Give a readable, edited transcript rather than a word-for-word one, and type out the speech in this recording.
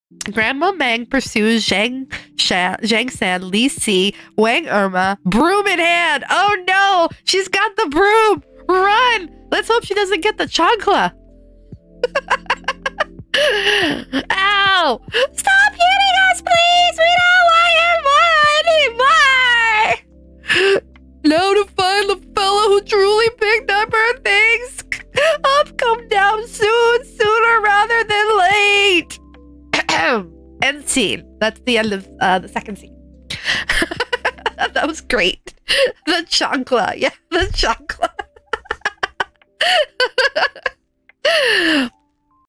Grandma Meng pursues Zhang San, Li Si, Wang Irma, broom in hand. Oh no! She's got the broom! Run! Let's hope she doesn't get the chancla. Ow! Stop hitting us, please! We don't want your more anymore! Now to find the fellow who truly picked up her things. Up, come down soon, sooner rather than late. End scene. That's the end of the second scene. That was great. The chancla. Yeah, the chancla.